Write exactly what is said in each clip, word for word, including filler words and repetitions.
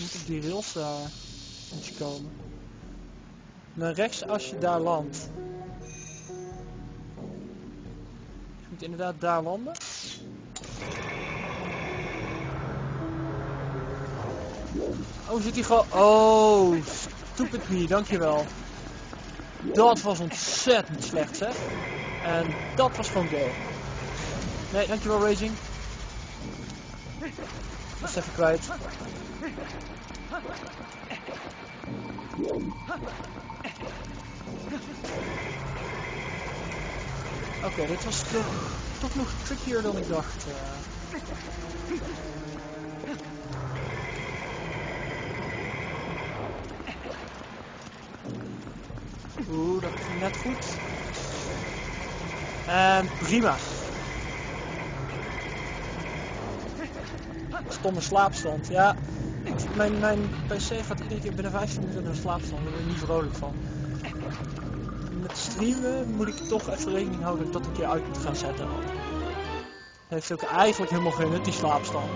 moet op die rails daar moet je komen. Naar rechts als je daar landt. Je moet inderdaad daar landen. Oh, zit hij gewoon... Oh, stupid me, dankjewel. Dat was ontzettend slecht, zeg. En dat was gewoon gay. Nee, dankjewel, Raging. Dat is even kwijt. Oké, okay, dit was toch, toch nog trickier dan ik dacht. Uh. Oeh, dat ging net goed. En prima. Stomme slaapstand. Ja, mijn, mijn P C gaat iedere keer binnen vijftien minuten naar slaapstand. Daar ben ik niet vrolijk van. Met streamen moet ik toch even rekening houden dat ik dat een keer uit moet gaan zetten. Het heeft ook eigenlijk helemaal geen nut, die slaapstand.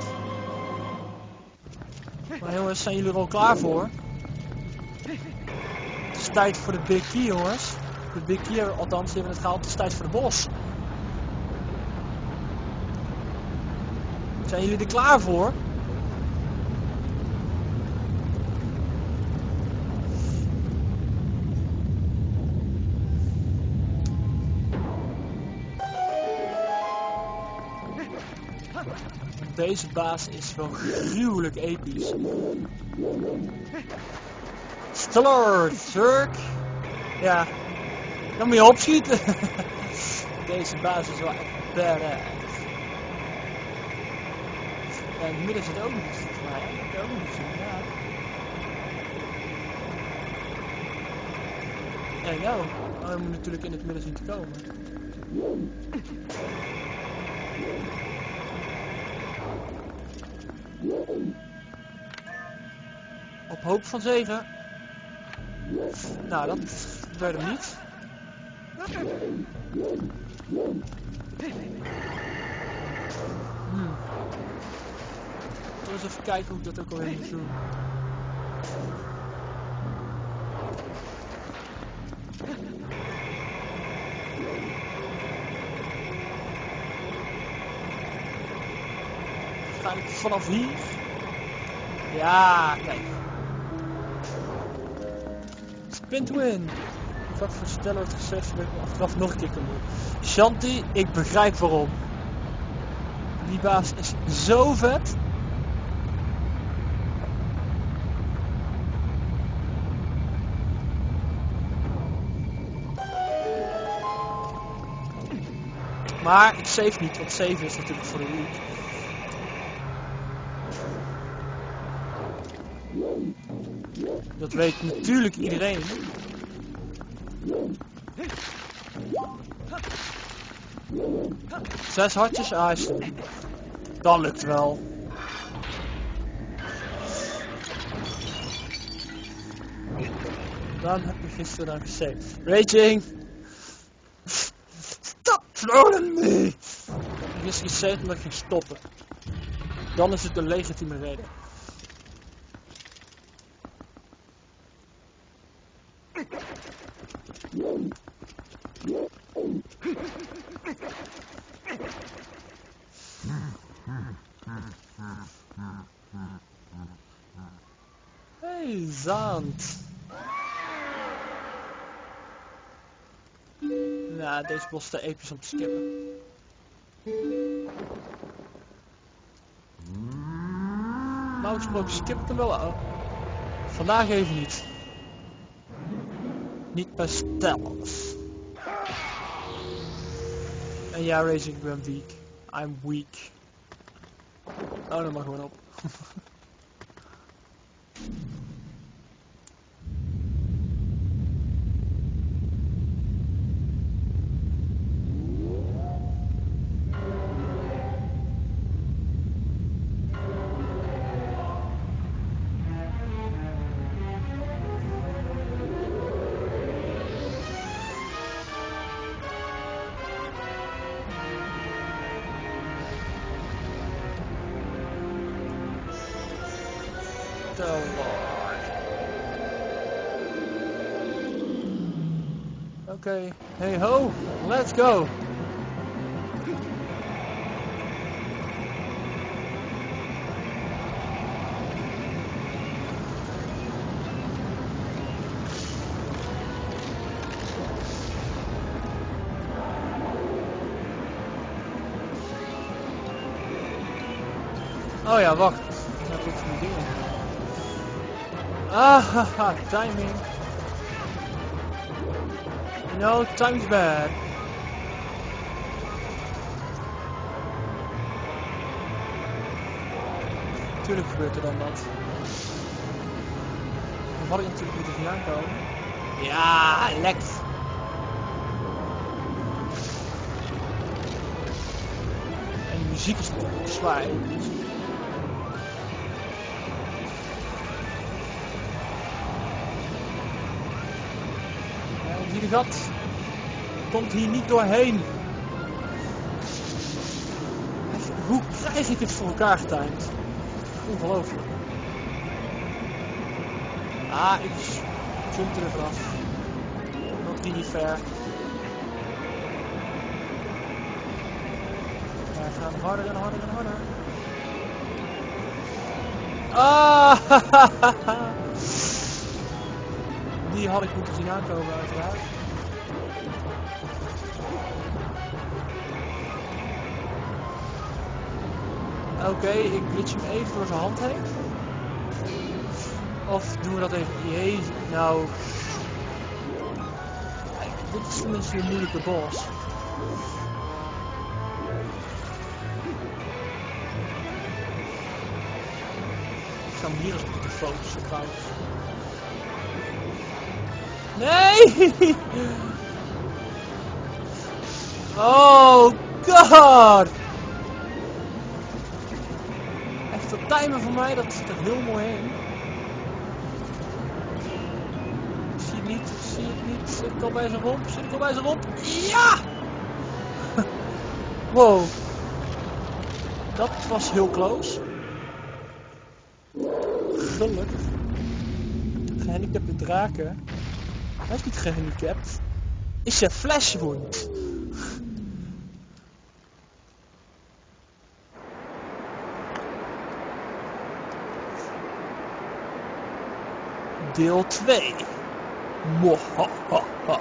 Maar jongens, zijn jullie er al klaar voor? Het is tijd voor de Big Key, jongens. De Big Key, althans, die hebben het gehaald. Het is tijd voor de bos. Zijn jullie er klaar voor? Deze baas is wel gruwelijk episch. Stellar, Zerk. Ja, dan moet je opschieten. Deze baas is wel echt badass. Ja, in het midden zit ook nog iets volgens mij. Dat heb ik ook nog niet zien, ja. En nou, hij moet natuurlijk in het midden zien te komen. Op hoop van zegen. Nou, dat werd hem niet. Hmm. Eens even kijken hoe ik dat ook alweer moet doen. Waarschijnlijk vanaf hier. Ja, kijk. Spin to win. Wat voor Stellar het gezegd dat ik achteraf nog een keer kan doen. Shanti, ik begrijp waarom. Die baas is zo vet. Maar ik save niet, want save is natuurlijk voor de week. Dat weet natuurlijk iedereen. Zes hartjes, ah, is het. Dat lukt wel. Dan heb je gisteren dan gesaved. Raging! Stop trolling me! Ik is gesaved omdat ik ging stoppen. Dan is het een legitieme reden. Hey, zand. Nou, deze bos is te episch om te skippen. Nou, gesproken skip ik hem wel. Oh. Vandaag even niet. Niet bij Stellars. En ja, Raging, ik ben weak. I'm weak. Oh, dan maar gewoon op. the Lord. Okay, hey ho, let's go. Oh ja, wacht. Dat is die dingen. Ah, haha, timing. You know, time's bad. Tuurlijk gebeurt er dan wat. Dan had ik natuurlijk moeten zien aankomen. Ja, lekker. En de muziek is natuurlijk zwaar. Zie je gat? Komt hier niet doorheen. Hoe krijg ik het voor elkaar getimed? Ongelooflijk. Ah, ik jumpte er vanaf. Not really fair. Wij gaan harder en harder en harder. Ah! Die had ik moeten zien aankomen uiteraard. Oké, okay, ik glitch hem even door zijn hand heen. Of doen we dat even? Jezus, nou. Dit is tenminste een moeilijke boss. Ik ga hem hier eens op moeten focussen trouwens. Nee! Oh god! Echt dat timen voor mij, dat zit er heel mooi heen. Ik zie het niet, ik zie het niet. Zit ik al bij zijn romp? Zit ik al bij zijn romp? Ja! Wow. Dat was heel close. Gelukkig. Gehandicapte draken. Hij is niet gehandicapt. Is je flashwound. Deel twee. Mohahaha.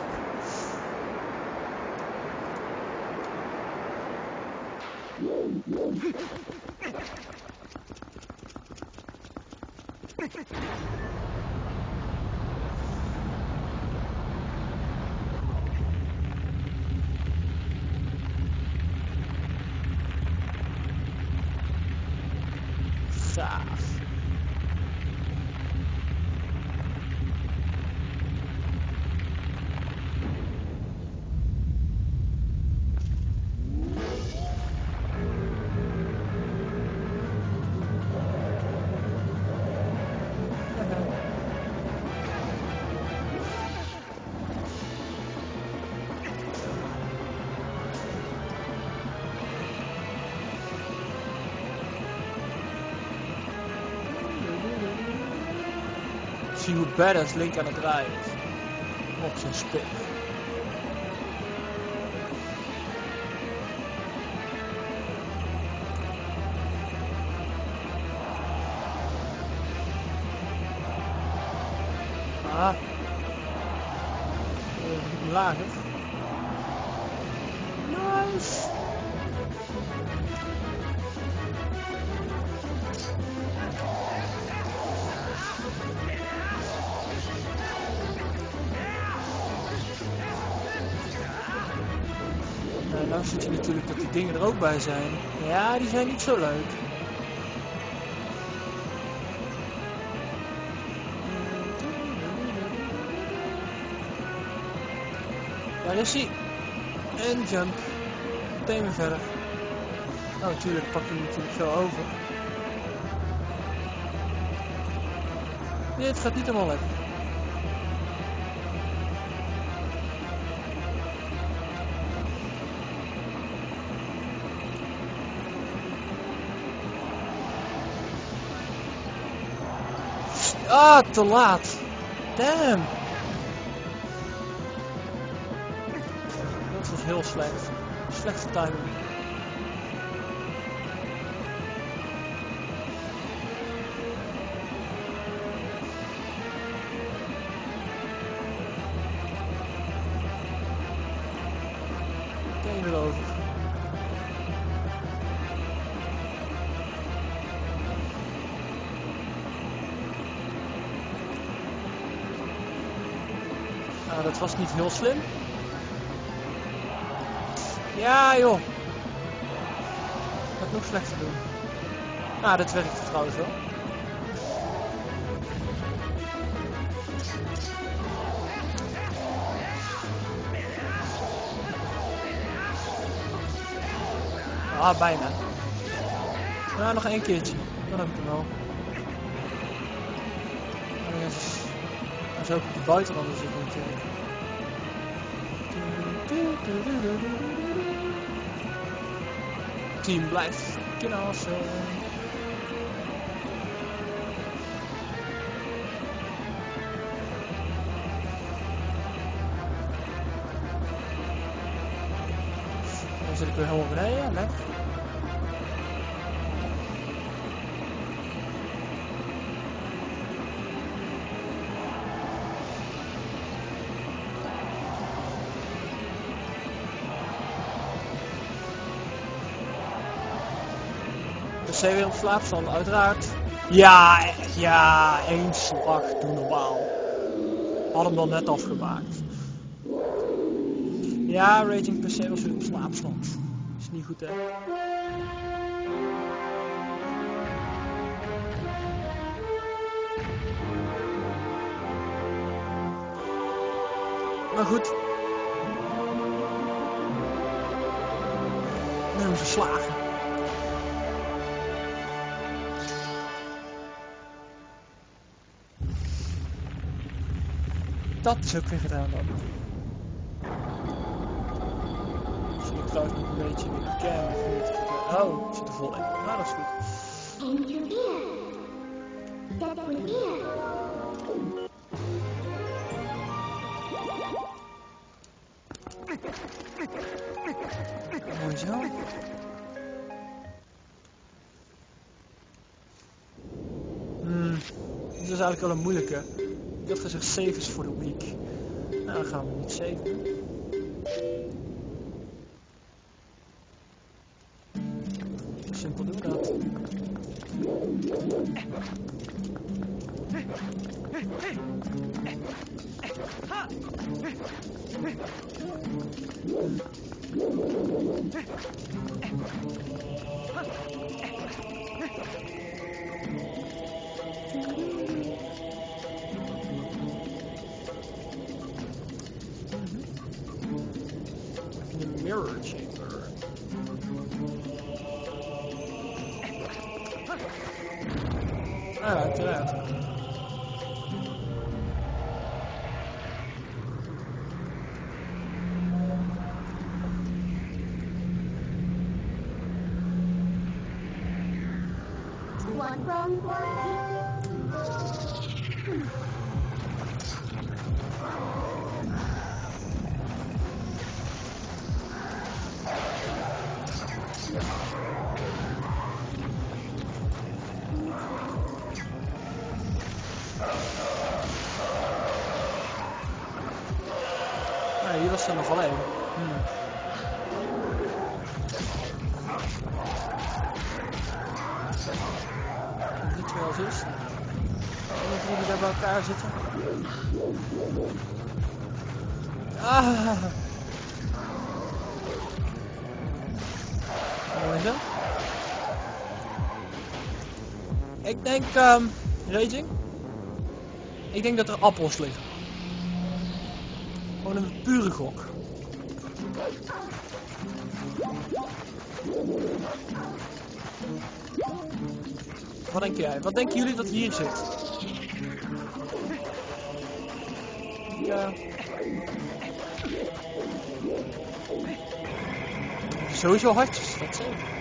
Gaaf. Zie hoe badass Link aan het draaien is. Op zijn spin. Ah. Even lager. Nice. Nou, nou zie je natuurlijk dat die dingen er ook bij zijn. Ja, die zijn niet zo leuk. Daar is hij. En jump. Meteen weer verder. Oh, natuurlijk pak je hem natuurlijk zo over. Dit gaat niet helemaal lekker. Ah, te laat. Damn. Dat was heel slecht. Slechte timing. Ken je weer over? Nou, dat was niet heel slim. Ja joh. Dat nog slechter doen. Nou, dat werkt trouwens wel. Ah, bijna. Nou, nog één keertje. Dan heb ik hem wel. Oh, yes. Dan zou ik op de buitenlanden zitten natuurlijk. Team blijft fucking awesome. Dan zit ik weer helemaal beneden, lekker. P C weer op slaapstand, uiteraard. Ja, ja, één slag, doe normaal. Had hem dan net afgemaakt. Ja, Raging P C was weer op slaapstand. Is niet goed, hè? Maar goed. Nu hebben we verslagen. Dat is ook weer gedaan dan. Zie ik trouwens nog een beetje in de cam of niet? Oh, ik zit er vol in. Nou, dat is goed. Mooi zo. Hmm, dit is eigenlijk wel een moeilijke. Ik had gezegd saves voor de week. Nou, dan gaan we niet saven. Simpel doen dat. The mirror chamber. Ah, uiteraard. Nee, hier was er nog alleen. Hmm. Dit wel eens is. Alle drie die daar bij elkaar zitten. Ah. Mooi zo. Ik denk, um, Raging. Ik denk dat er appels liggen. Gewoon een pure gok. Wat denk jij? Wat denken jullie dat hier zit? Ja. Sowieso hartjes, dat zeker.